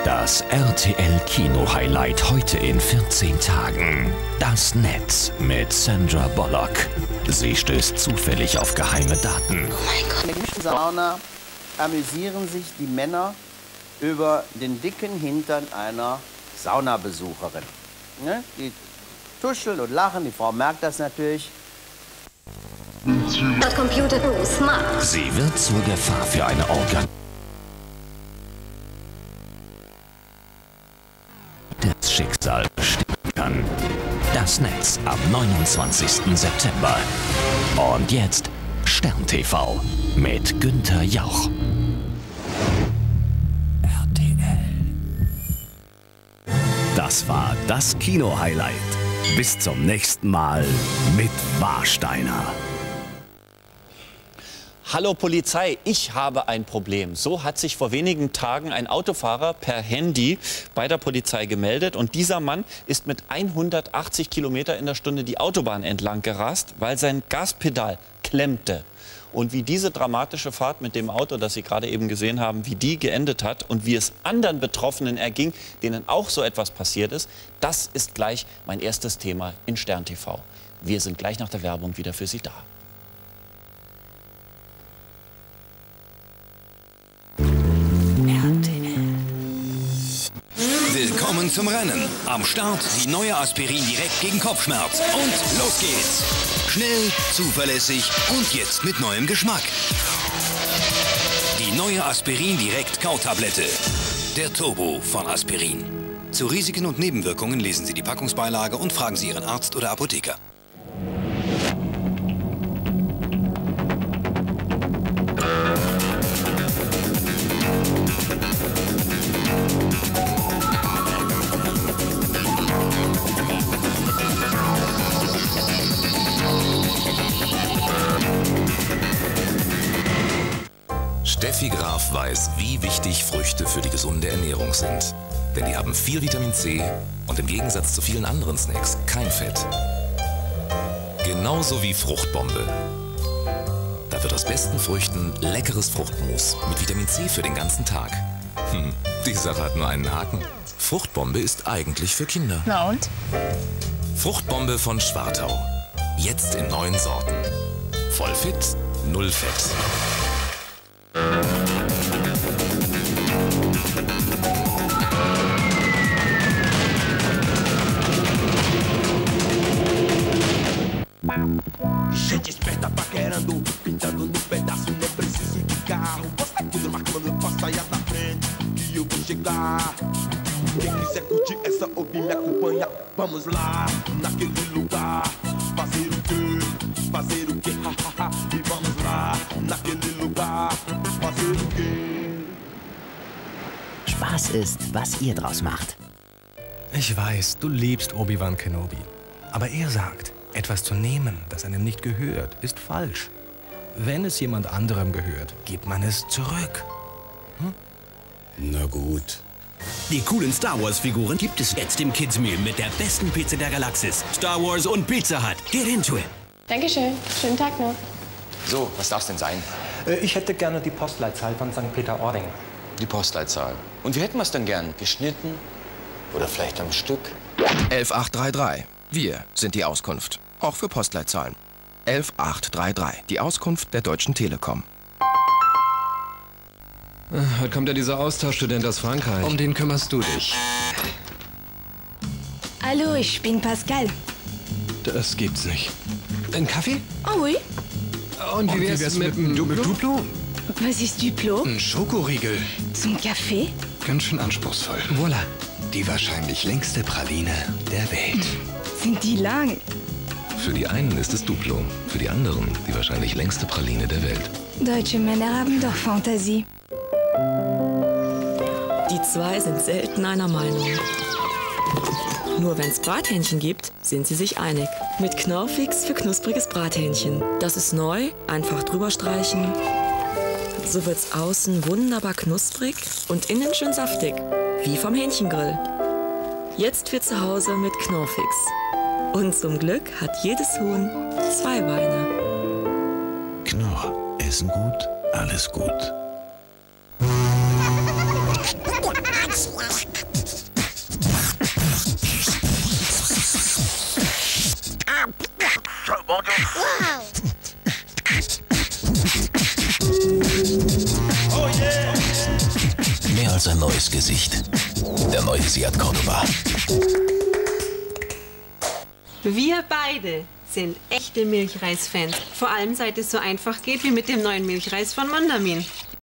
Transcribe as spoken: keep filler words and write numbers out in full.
Das R T L-Kino-Highlight heute in vierzehn Tagen. Das Netz mit Sandra Bullock. Sie stößt zufällig auf geheime Daten. Oh mein Gott. In der gemischten Sauna amüsieren sich die Männer über den dicken Hintern einer Saunabesucherin. Ne? Die tuscheln und lachen, die Frau merkt das natürlich. Computer smart. Sie wird zur Gefahr für eine Organ. Das Schicksal bestimmen kann. Das Netz ab neunundzwanzigsten September. Und jetzt Stern T V mit Günther Jauch. R T L. Das war das Kino-Highlight. Bis zum nächsten Mal mit Warsteiner. Hallo Polizei, ich habe ein Problem. So hat sich vor wenigen Tagen ein Autofahrer per Handy bei der Polizei gemeldet. Und dieser Mann ist mit hundertachtzig Kilometer in der Stunde die Autobahn entlang gerast, weil sein Gaspedal klemmte. Und wie diese dramatische Fahrt mit dem Auto, das Sie gerade eben gesehen haben, wie die geendet hat und wie es anderen Betroffenen erging, denen auch so etwas passiert ist, das ist gleich mein erstes Thema in Stern T V. Wir sind gleich nach der Werbung wieder für Sie da. Willkommen zum Rennen. Am Start die neue Aspirin direkt gegen Kopfschmerz. Und los geht's. Schnell, zuverlässig und jetzt mit neuem Geschmack. Die neue Aspirin direkt Kautablette. Der Turbo von Aspirin. Zu Risiken und Nebenwirkungen lesen Sie die Packungsbeilage und fragen Sie Ihren Arzt oder Apotheker. Steffi Graf weiß, wie wichtig Früchte für die gesunde Ernährung sind. Denn die haben viel Vitamin C und im Gegensatz zu vielen anderen Snacks kein Fett. Genauso wie Fruchtbombe. Da wird aus besten Früchten leckeres Fruchtmus mit Vitamin C für den ganzen Tag. Hm, die Sache hat nur einen Haken. Fruchtbombe ist eigentlich für Kinder. Na und? Fruchtbombe von Schwartau. Jetzt in neuen Sorten. Voll fit, null Fett. Gente esperta paquerando, pintando no pedaço, não preciso de carro. Posta tudo marcando, passa aí da frente, que eu vou chegar. Quem quiser curtir essa ouvir me acompanha. Vamos lá, naquele lugar. Fazer o quê? Fazer o quê? E vamos lá, naquele lugar. Fazer o quê? Spaß ist, was ihr draus macht. Ich weiß, du liebst Obi-Wan Kenobi. Aber er sagt, etwas zu nehmen, das einem nicht gehört, ist falsch. Wenn es jemand anderem gehört, gibt man es zurück. Hm? Na gut. Die coolen Star Wars-Figuren gibt es jetzt im Kids Meal mit der besten Pizza der Galaxis. Star Wars und Pizza Hut. Get into it. Dankeschön. Schönen Tag noch. So, was darf's denn sein? Ich hätte gerne die Postleitzahl von Sankt Peter-Ording. Die Postleitzahl. Und wie hätten wir es denn gern? Geschnitten? Oder vielleicht am Stück? elf acht drei drei. Wir sind die Auskunft. Auch für Postleitzahlen. elf acht drei drei. Die Auskunft der Deutschen Telekom. Heute kommt ja dieser Austauschstudent aus Frankreich. Um den kümmerst du dich. Hallo, ich bin Pascal. Das gibt's nicht. Ein Kaffee? Oh oui. Und wie wär's, mit, mit, Duplo? mit Duplo? Was ist Duplo? Ein Schokoriegel. Zum Kaffee? Ganz schön anspruchsvoll. Voila. Die wahrscheinlich längste Praline der Welt. Sind die lang? Für die einen ist es Duplo, für die anderen die wahrscheinlich längste Praline der Welt. Deutsche Männer haben doch Fantasie. Die zwei sind selten einer Meinung. Nur wenn's Brathähnchen gibt, sind sie sich einig. Mit Knorrfix für knuspriges Brathähnchen. Das ist neu, einfach drüber streichen. So wird's außen wunderbar knusprig und innen schön saftig. Wie vom Hähnchengrill. Jetzt für zu Hause mit Knorrfix. Und zum Glück hat jedes Huhn zwei Beine. Knorr, essen gut, alles gut. Mehr als ein neues Gesicht. Der neue Seat Cordoba. Wir beide sind echte Milchreis-Fans. Vor allem, seit es so einfach geht wie mit dem neuen Milchreis von Mondamin.